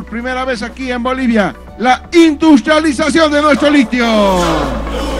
por primera vez aquí en Bolivia la industrialización de nuestro litio.